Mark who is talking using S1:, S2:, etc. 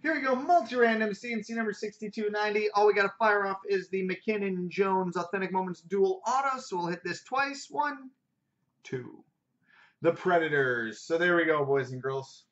S1: Here we go, multi-random C&C number 6290. All we got to fire off is the McKinnon Jones Authentic Moments Dual Auto, so we'll hit this twice. 1, 2. The Predators. So there we go, boys and girls.